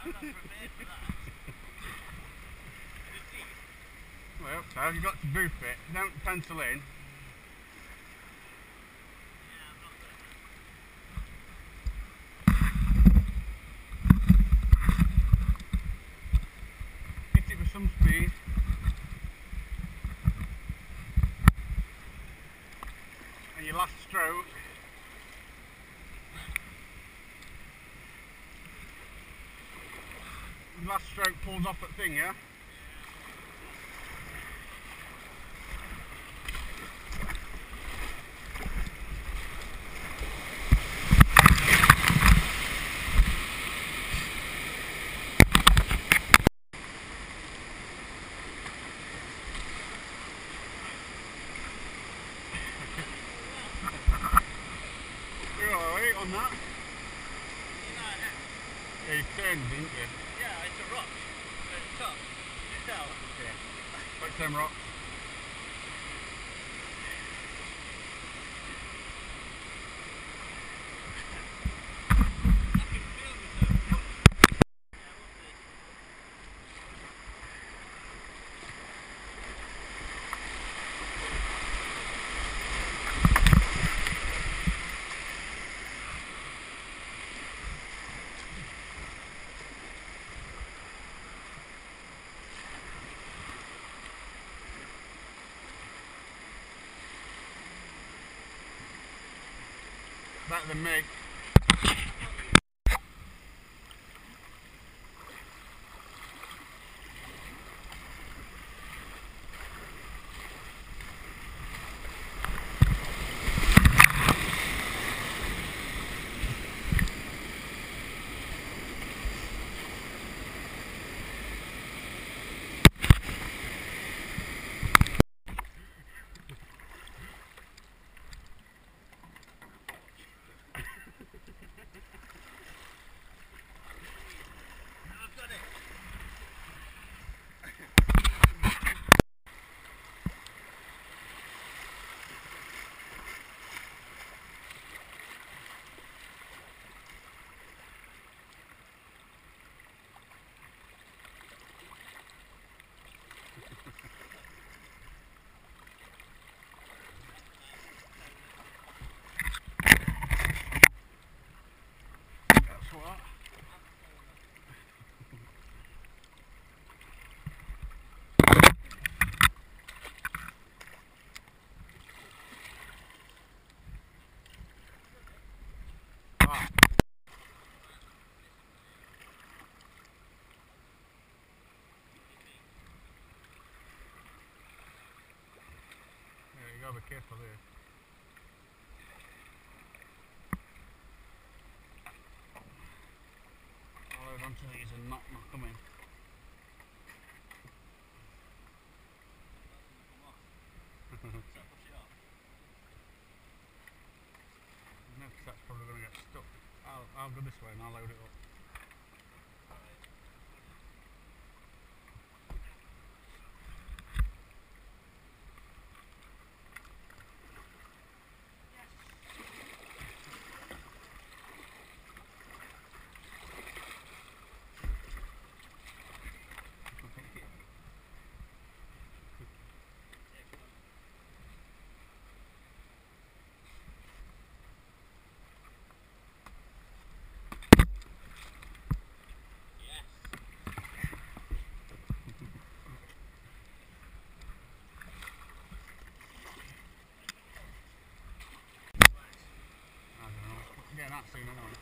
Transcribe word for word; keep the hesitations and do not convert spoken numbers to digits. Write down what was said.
Well, so you've got to boof it. Don't pencil in. Hit it with some speed. And your last stroke. Your last stroke pulls off that thing, yeah? You're alright on that? Yeah, you turned, didn't you? Yeah, it's a rock. It's top. You tell? Yeah. Like them rocks. Better than me. That's what. Ah. Yeah, you gotta be careful there. I'll hold on to these and not, not come in. No, 'cause that's probably going to get stuck. I'll, I'll go this way and I'll load it up. I don't know. Getting that soon anyway.